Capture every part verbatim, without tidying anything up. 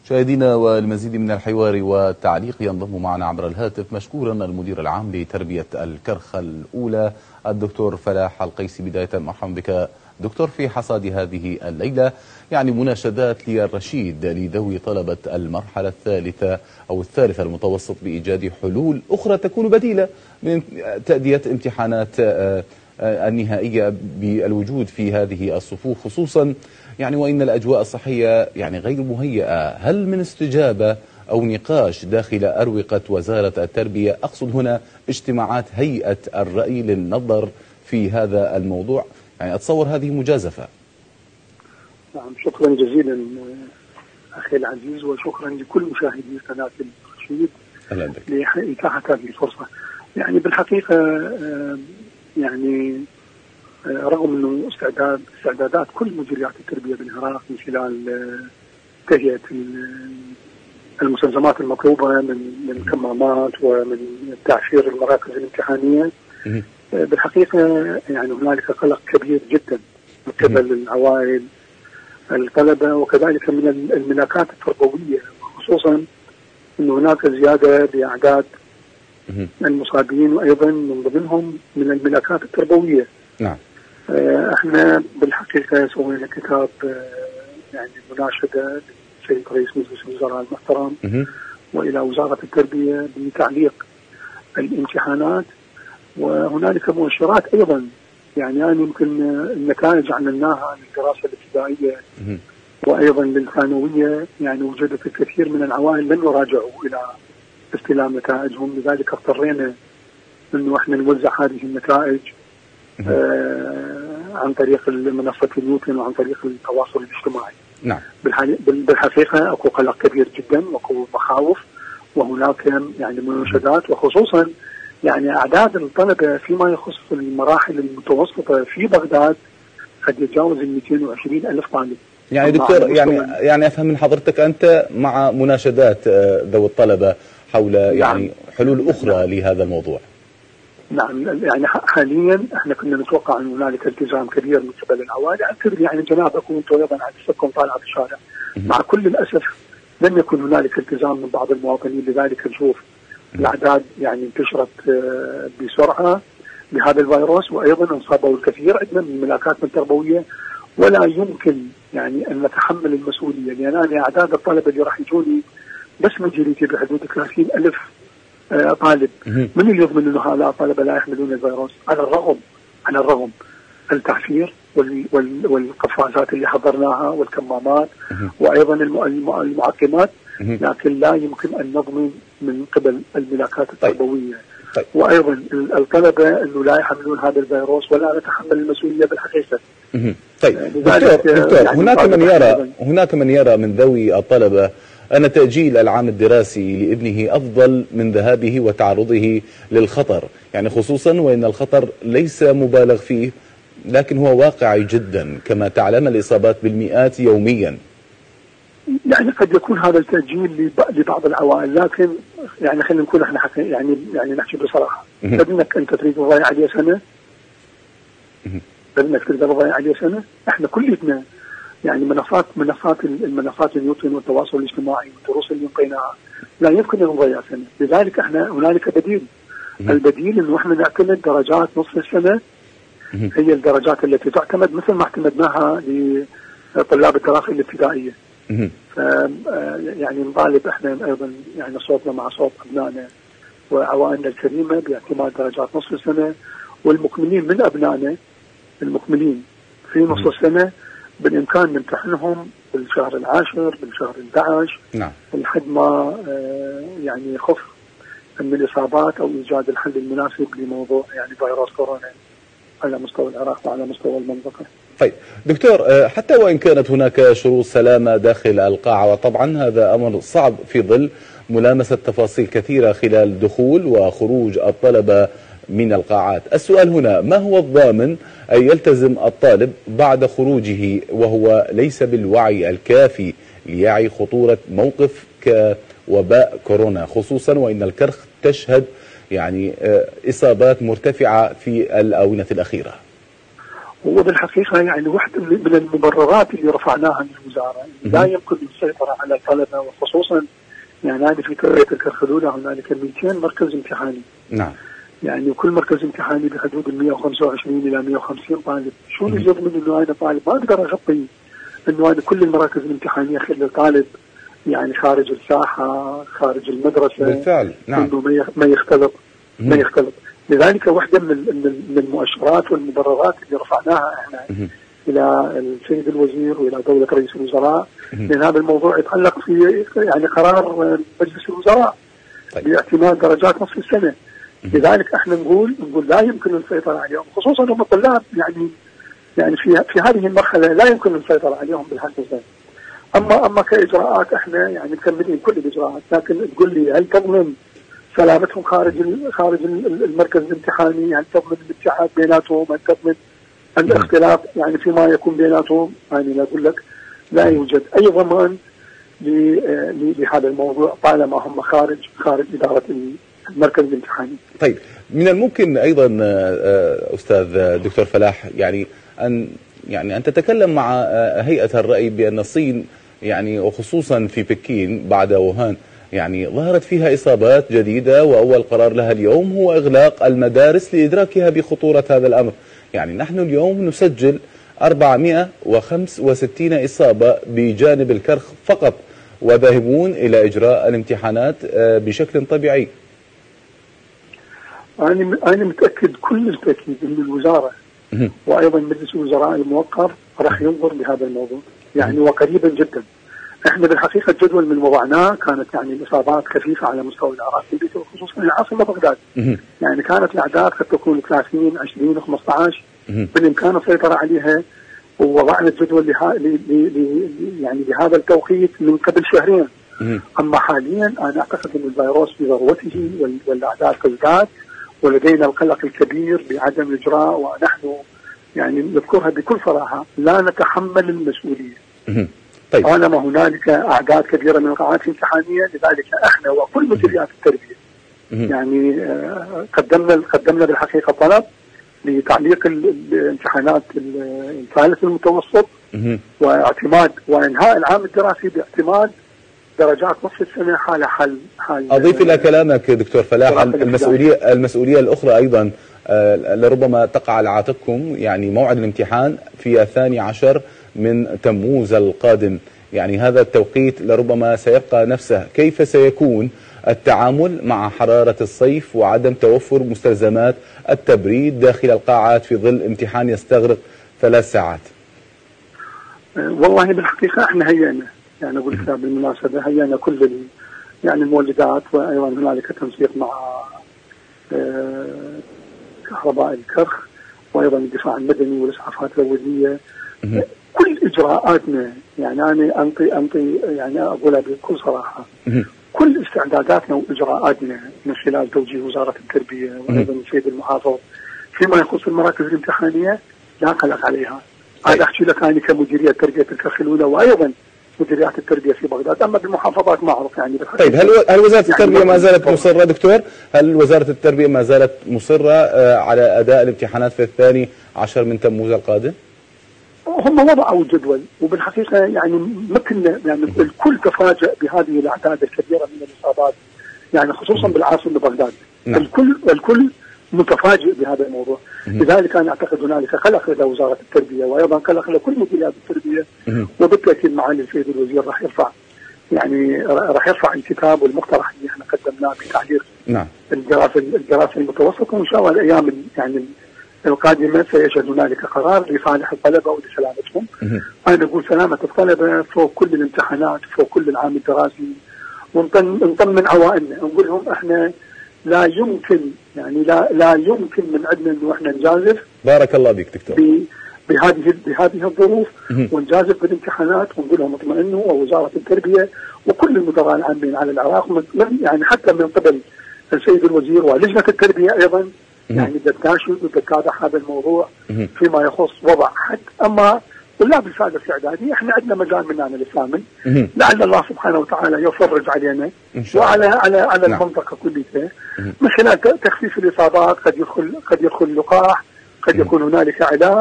مشاهدينا، والمزيد من الحوار والتعليق ينضم معنا عبر الهاتف مشكورا المدير العام لتربية الكرخة الأولى الدكتور فلاح القيسي. بداية مرحبا بك دكتور في حصاد هذه الليلة. يعني مناشدات للرشيد لذوي طلبة المرحلة الثالثة أو الثالثة المتوسط بإيجاد حلول أخرى تكون بديلة من تأدية امتحانات النهائية بالوجود في هذه الصفوف، خصوصا يعني وإن الأجواء الصحية يعني غير مهيئة. هل من استجابة أو نقاش داخل أروقة وزارة التربية؟ أقصد هنا اجتماعات هيئة الرأي للنظر في هذا الموضوع. يعني أتصور هذه مجازفة. نعم، شكرا جزيلا أخي العزيز، وشكرا لكل مشاهدي قناة الرشيد لإتاحة هذه الفرصة. يعني بالحقيقة يعني رغم أنه استعداد استعدادات كل مديريات التربية بالعراق من خلال تهيئة المستلزمات المطلوبة من من الكمامات ومن تعشير المراكز الامتحانية، بالحقيقة يعني هنالك قلق كبير جدا من قبل العوائل الطلبة وكذلك من الملاكات التربوية، خصوصا أن هناك زيادة بأعداد المصابين وأيضا من ضمنهم من الملاكات التربوية. نعم. احنا بالحقيقة سوينا كتاب يعني مناشدة للسيد رئيس مجلس الوزراء المحترم وإلى وزارة التربية بتعليق الامتحانات، وهنالك مؤشرات أيضا يعني يعني يمكن النتائج عملناها للدراسة الابتدائية وأيضا للثانوية، يعني وجدت الكثير من العوائل لم يراجعوا إلى استلام نتائجهم، لذلك اضطرينا أنه احنا نوزع هذه النتائج آه عن طريق منصة نيوتن وعن طريق التواصل الاجتماعي. نعم. بالحقيقة اكو قلق كبير جدا واكو مخاوف، وهناك يعني مناشدات، وخصوصا يعني اعداد الطلبة فيما يخص المراحل المتوسطة في بغداد قد يتجاوز ال مئتين وعشرين ألف طالب. يعني دكتور يعني يعني افهم من حضرتك انت مع مناشدات ذوي الطلبة حول يعني نعم. حلول اخرى نعم. لهذا الموضوع. نعم، يعني حاليا احنا كنا نتوقع ان هنالك التزام كبير من قبل العوائل. اعتقد يعني جنابكم وانتم ايضا عدستكم طالعه في الشارع، مع كل الاسف لم يكن هنالك التزام من بعض المواطنين، لذلك نشوف الاعداد يعني انتشرت بسرعه بهذا الفيروس، وايضا انصابوا الكثير عندنا من الملاكات التربويه، ولا يمكن يعني ان نتحمل المسؤوليه، لان انا اعداد الطلبه اللي راح يجوني بس من جريتي بحدود ثلاثين ألف آه طالب، من اللي يضمن انه هؤلاء الطلبه لا يحملون الفيروس؟ على الرغم على الرغم التعفير وال وال والقفازات اللي حضرناها والكمامات وايضا المعقمات، لكن لا يمكن ان نضمن من قبل الملاكات التربويه. طيب. وايضا الطلبه انه لا يحملون هذا الفيروس ولا نتحمل المسؤوليه بالحقيقه. طيب دكتور, دكتور يعني هناك من يرى هناك من يرى من ذوي الطلبه أن تأجيل العام الدراسي لابنه أفضل من ذهابه وتعرضه للخطر، يعني خصوصا وإن الخطر ليس مبالغ فيه لكن هو واقعي جدا كما تعلم، الإصابات بالمئات يوميا. يعني قد يكون هذا التأجيل لبعض العوائل، لكن يعني خلينا نكون احنا يعني يعني نحكي بصراحة، بدنك أنت تريد تضيع عليه سنة؟ بدنك تريد تضيع عليه سنة؟ احنا كلنا يعني منصات منصات المنصات النيوتن والتواصل الاجتماعي والدروس اللي انطيناها لا يمكن ان نضيع سنه، لذلك احنا هنالك بديل. البديل انه احنا نعتمد درجات نصف السنه، هي الدرجات التي تعتمد مثل ما اعتمدناها لطلاب الدراسه الابتدائيه. ف يعني نطالب احنا ايضا يعني صوتنا مع صوت ابنائنا وعوائلنا الكريمه باعتماد درجات نصف السنه، والمكملين من ابنائنا المكملين في نصف السنه بالإمكان نمتحنهم بالشهر العاشر بالشهر الأحد عشر نعم. لحد ما يعني يخف من الإصابات أو إيجاد الحل المناسب لموضوع يعني فيروس كورونا على مستوى العراق وعلى مستوى المنطقة. طيب دكتور، حتى وإن كانت هناك شروط سلامة داخل القاعة، وطبعا هذا أمر صعب في ظل ملامسة تفاصيل كثيرة خلال دخول وخروج الطلبة من القاعات، السؤال هنا ما هو الضامن أن يلتزم الطالب بعد خروجه وهو ليس بالوعي الكافي ليعي خطورة موقف كوباء كورونا، خصوصا وإن الكرخ تشهد يعني إصابات مرتفعة في الآونة الأخيرة؟ وبالحقيقه يعني واحده من المبررات اللي رفعناها من الوزاره لا يمكن السيطره على الطلبه، وخصوصا يعني هذه في قريه الكرخ الاولى هنالك مئتين مركز امتحاني. نعم. يعني كل مركز امتحاني بحدود ال مئة وخمسة وعشرين الى مئة وخمسين طالب، شو اللي يضمن انه انا طالب ما اقدر اغطي انه انا كل المراكز الامتحانيه خلي طالب يعني خارج الساحه خارج المدرسه بالفعل. نعم. انه ما يختلط ما يختلط. لذلك واحده من من المؤشرات والمبررات اللي رفعناها احنا مم. الى السيد الوزير والى دوله رئيس الوزراء، لان هذا الموضوع يتعلق في يعني قرار مجلس الوزراء طيب. باعتماد درجات نصف السنه. مم. لذلك احنا نقول نقول لا يمكن السيطره عليهم، خصوصا هم الطلاب يعني يعني في في هذه المرحله لا يمكن السيطره عليهم بالحقيقه. اما اما كاجراءات احنا يعني مكملين كل الاجراءات، لكن تقول لي هل تضمن سلامتهم خارج خارج المركز الامتحاني؟ هل تضمن الابتعاد بيناتهم؟ هل تضمن الاختلاف يعني فيما يكون بيناتهم؟ يعني لا اقول لك لا يوجد اي ضمان لهذا الموضوع طالما هم خارج خارج اداره المركز الامتحاني. طيب، من الممكن ايضا استاذ دكتور فلاح يعني ان يعني ان تتكلم مع هيئه الرأي بان الصين يعني وخصوصا في بكين بعد ووهان يعني ظهرت فيها إصابات جديدة، وأول قرار لها اليوم هو إغلاق المدارس لإدراكها بخطورة هذا الأمر. يعني نحن اليوم نسجل أربعمئة وخمسة وستين إصابة بجانب الكرخ فقط، وذاهبون إلى إجراء الامتحانات بشكل طبيعي. أنا أنا متأكد كل التأكيد أن الوزارة وأيضا مجلس الوزراء الموقر راح ينظر بهذا الموضوع يعني وقريبا جدا. احنا بالحقيقه الجدول من وضعناه كانت يعني الاصابات خفيفه على مستوى العراق خصوصا العاصمه بغداد. يعني كانت الاعداد قد تكون ثلاثين عشرين خمسة عشر بالامكان السيطره عليها، ووضعنا الجدول لها يعني بهذا التوقيت من قبل شهرين. اما حاليا انا اعتقد ان الفيروس في ذروته والاعداد تزداد، ولدينا القلق الكبير بعدم اجراء، ونحن يعني نذكرها بكل صراحه لا نتحمل المسؤوليه. طيب. طالما هنالك اعداد كبيره من القاعات الامتحانيه، لذلك احنا وكل مديريات التربيه يعني آه قدمنا قدمنا بالحقيقه طلب لتعليق الامتحانات الثالث المتوسط واعتماد وانهاء العام الدراسي باعتماد درجات نصف السنه حال حل حال. اضيف الى كلامك دكتور فلاح المسؤوليه المسؤوليه الاخرى ايضا آه لربما تقع على عاتقكم، يعني موعد الامتحان في الثاني عشر من تموز القادم، يعني هذا التوقيت لربما سيبقى نفسه. كيف سيكون التعامل مع حرارة الصيف وعدم توفر مستلزمات التبريد داخل القاعات في ظل امتحان يستغرق ثلاث ساعات؟ والله بالحقيقة احنا هيئنا يعني اقول لك بالمناسبة هيئنا كل يعني المولدات، وايضا هنالك تنسيق مع كهرباء الكرخ وايضا الدفاع المدني والاسعافات الاوليه. كل اجراءاتنا يعني انا انطي انطي يعني اقولها بكل صراحه كل استعداداتنا واجراءاتنا من خلال توجيه وزاره التربيه وايضا السيد المحافظ فيما يخص المراكز الامتحانيه لا قلق عليها. هذا احكي لك انا كمديريه تربيه الكرخ الاولى وايضا مديريات التربيه في بغداد، اما بالمحافظات ما اعرف يعني. طيب هل هل وزاره التربيه يعني ما زالت مصره دكتور؟ هل وزاره التربيه ما زالت مصره على اداء الامتحانات في الثاني عشر من تموز القادم؟ هم وضعوا الجدول، وبالحقيقه يعني ما كنا يعني الكل تفاجأ بهذه الاعداد الكبيره من الاصابات يعني خصوصا بالعاصمه بغداد. نعم. الكل الكل متفاجئ بهذا الموضوع، لذلك انا اعتقد هنالك قلق لدى وزاره التربيه وايضا قلق لكل مديريات التربيه، وبالتاكيد معالي السيد الوزير راح يرفع يعني راح يرفع الكتاب والمقترح اللي احنا قدمناه بتعليق نعم الدراسه الدراسه المتوسطه، وان شاء الله الايام يعني القادمه سيشهد هنالك قرار لصالح الطلبه ولسلامتهم. انا اقول سلامه الطلبه فوق كل الامتحانات، فوق كل العام الدراسي، ونطمن عوائلنا نقول لهم احنا لا يمكن يعني لا لا يمكن من عندنا انه احنا نجازف. بارك الله بك دكتور. بهذه بهذه الظروف ونجازف بالامتحانات، ونقول لهم اطمئنوا، ووزاره التربيه وكل المدراء العامين على العراق يعني حتى من قبل السيد الوزير ولجنه التربيه ايضا يعني تناشد وتتابع هذا الموضوع فيما يخص وضع حد. اما طلاب السادة الاعدادي احنا عندنا مجال من هنا للثامن، لعل الله سبحانه وتعالى يفرج علينا وعلى على على نعم. المنطقه كلها من خلال تخفيف الاصابات. قد يدخل قد يدخل لقاح، قد يكون هنالك علاج،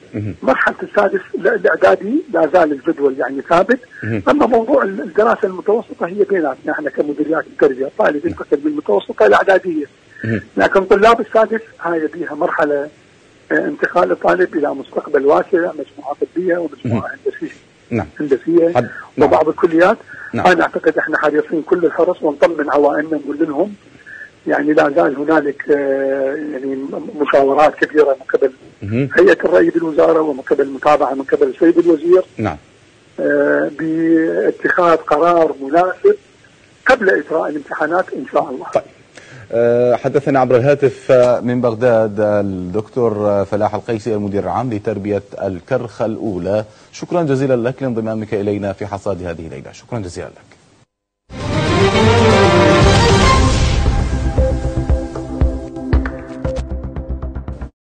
مرحله السادس الاعدادي لا زال الجدول يعني ثابت. اما موضوع الدراسه المتوسطه هي بيناتنا احنا كمديريات التربيه، الطالب ينتقل من المتوسطه الى الاعداديه. لكن طلاب السادس هاي بها مرحله انتقال الطالب الى مستقبل واسع، مجموعه طبيه ومجموعه هندسيه. نعم. هندسيه حد... وبعض نعم. الكليات. نعم. انا اعتقد احنا حريصين كل الحرص ونطمن عوائلنا نقول لهم يعني لا زال هنالك يعني مشاورات كثيره من قبل هيئه الري بالوزاره ومن قبل متابعه من قبل السيد الوزير. نعم. باتخاذ قرار مناسب قبل اجراء الامتحانات ان شاء الله. طيب. حدثنا عبر الهاتف من بغداد الدكتور فلاح القيسي المدير العام لتربيه الكرخ الاولى. شكرا جزيلا لك لانضمامك الينا في حصاد هذه الليله. شكرا جزيلا لك.